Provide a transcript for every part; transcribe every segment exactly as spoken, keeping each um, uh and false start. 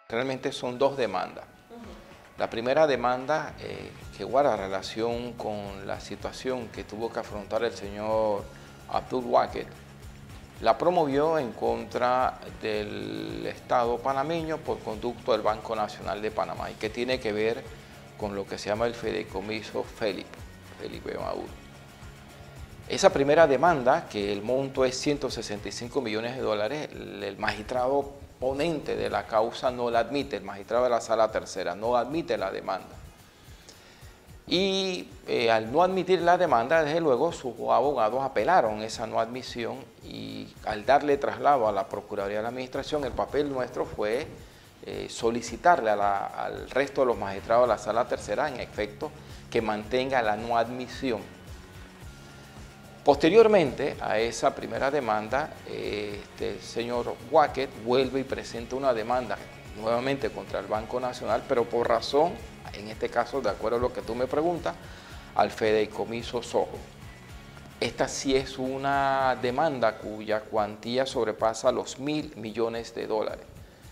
Realmente son dos demandas. La primera demanda eh, que guarda relación con la situación que tuvo que afrontar el señor Abdul Waqed, la promovió en contra del Estado panameño por conducto del Banco Nacional de Panamá y que tiene que ver con lo que se llama el fideicomiso Felipe, Felipe Maduro. Esa primera demanda, que el monto es ciento sesenta y cinco millones de dólares, el magistrado ponente de la causa no la admite, el magistrado de la Sala Tercera no admite la demanda. Y eh, al no admitir la demanda, desde luego sus abogados apelaron esa no admisión y al darle traslado a la Procuraduría de la Administración, el papel nuestro fue eh, solicitarle a la, al resto de los magistrados de la Sala Tercera, en efecto, que mantenga la no admisión. Posteriormente a esa primera demanda, eh, este, el señor Waqed vuelve y presenta una demanda nuevamente contra el Banco Nacional, pero por razón, en este caso, de acuerdo a lo que tú me preguntas, al fideicomiso Soho. Esta sí es una demanda cuya cuantía sobrepasa los mil millones de dólares.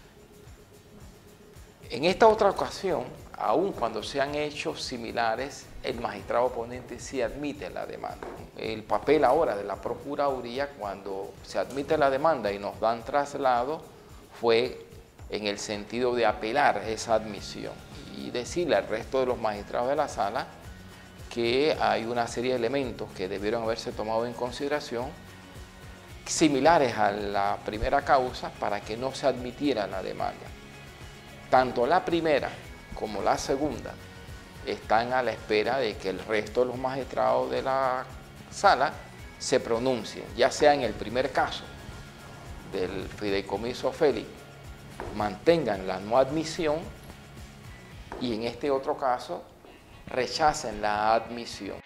En esta otra ocasión, aun cuando se han hecho similares, el magistrado oponente sí admite la demanda. El papel ahora de la Procuraduría, cuando se admite la demanda y nos dan traslado, fue en el sentido de apelar esa admisión y decirle al resto de los magistrados de la sala que hay una serie de elementos que debieron haberse tomado en consideración similares a la primera causa para que no se admitiera la demanda. Tanto la primera como la segunda están a la espera de que el resto de los magistrados de la sala se pronuncien, ya sea en el primer caso del fideicomiso Felipe, mantengan la no admisión y en este otro caso rechacen la admisión.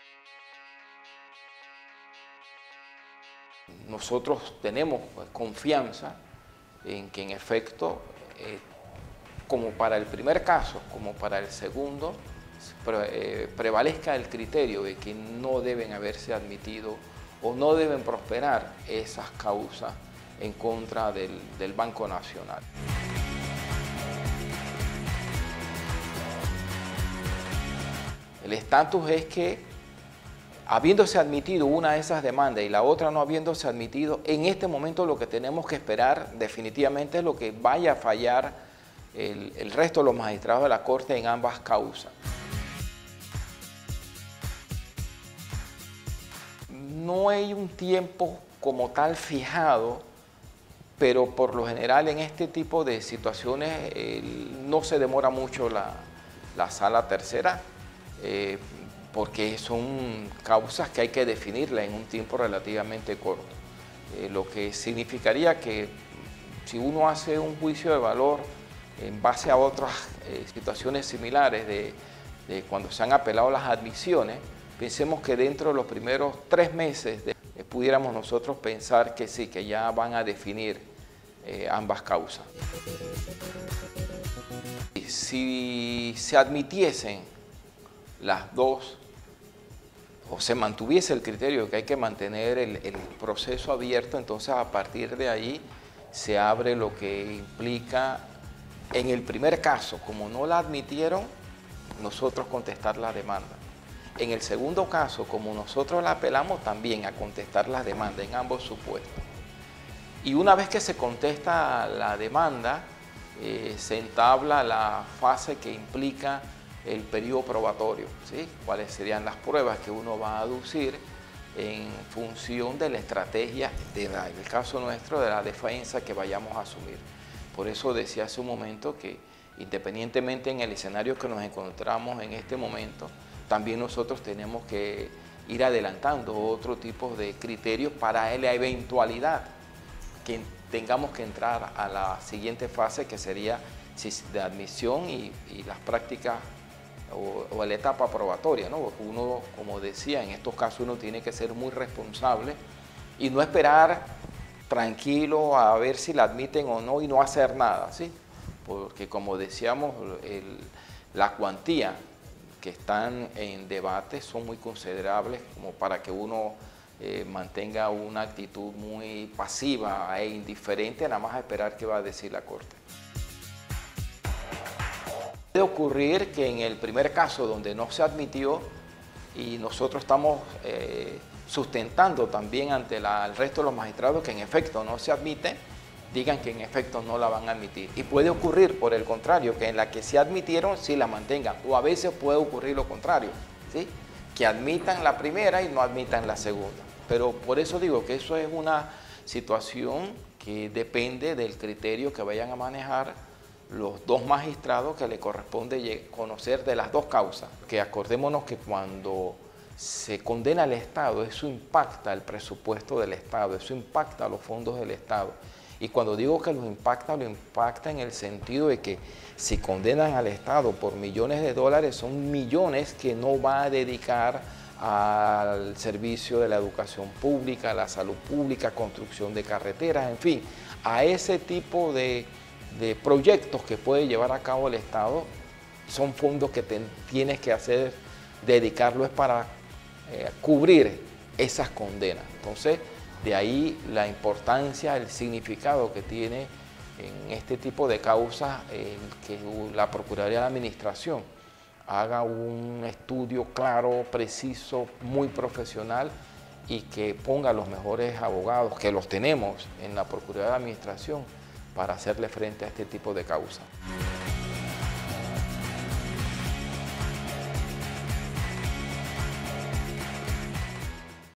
Nosotros tenemos pues, confianza en que en efecto, eh, como para el primer caso, como para el segundo, pre eh, prevalezca el criterio de que no deben haberse admitido o no deben prosperar esas causas en contra del, del Banco Nacional. El estatus es que, habiéndose admitido una de esas demandas y la otra no habiéndose admitido, en este momento lo que tenemos que esperar definitivamente es lo que vaya a fallar el, el resto de los magistrados de la Corte en ambas causas. No hay un tiempo como tal fijado, pero por lo general en este tipo de situaciones eh, no se demora mucho la, la Sala Tercera, eh, porque son causas que hay que definirlas en un tiempo relativamente corto. Eh, lo que significaría que si uno hace un juicio de valor en base a otras eh, situaciones similares de, de cuando se han apelado las admisiones, pensemos que dentro de los primeros tres meses de, eh, pudiéramos nosotros pensar que sí, que ya van a definir eh, ambas causas. Si se admitiesen las dos, o se mantuviese el criterio de que hay que mantener el, el proceso abierto, entonces a partir de ahí se abre lo que implica, en el primer caso, como no la admitieron, nosotros contestar la demanda. En el segundo caso, como nosotros la apelamos, también a contestar las demandas en ambos supuestos. Y una vez que se contesta la demanda, eh, se entabla la fase que implica el periodo probatorio, ¿sí? Cuáles serían las pruebas que uno va a aducir en función de la estrategia, de la, en el caso nuestro, de la defensa que vayamos a asumir. Por eso decía hace un momento que independientemente en el escenario que nos encontramos en este momento, también nosotros tenemos que ir adelantando otro tipo de criterios para la eventualidad que tengamos que entrar a la siguiente fase, que sería de admisión y, y las prácticas o, o la etapa probatoria, ¿no? Uno, como decía, en estos casos uno tiene que ser muy responsable y no esperar tranquilo a ver si la admiten o no y no hacer nada, ¿sí? Porque como decíamos, el, la cuantía que están en debate son muy considerables como para que uno eh, mantenga una actitud muy pasiva e indiferente, nada más a esperar qué va a decir la Corte. Puede ocurrir que en el primer caso donde no se admitió y nosotros estamos eh, sustentando también ante la, el resto de los magistrados que en efecto no se admite, digan que en efecto no la van a admitir. Y puede ocurrir, por el contrario, que en la que se admitieron sí la mantengan. O a veces puede ocurrir lo contrario, ¿sí? Que admitan la primera y no admitan la segunda. Pero por eso digo que eso es una situación que depende del criterio que vayan a manejar los dos magistrados que le corresponde conocer de las dos causas. Que acordémonos que cuando se condena al Estado, eso impacta el presupuesto del Estado, eso impacta los fondos del Estado. Y cuando digo que los impacta, lo impacta en el sentido de que si condenan al Estado por millones de dólares, son millones que no va a dedicar al servicio de la educación pública, a la salud pública, construcción de carreteras, en fin, a ese tipo de, de proyectos que puede llevar a cabo el Estado. Son fondos que te, tienes que hacer, dedicarlo es para eh, cubrir esas condenas. Entonces, de ahí la importancia, el significado que tiene en este tipo de causas el que la Procuraduría de la Administración haga un estudio claro, preciso, muy profesional y que ponga los mejores abogados, que los tenemos en la Procuraduría de la Administración, para hacerle frente a este tipo de causas.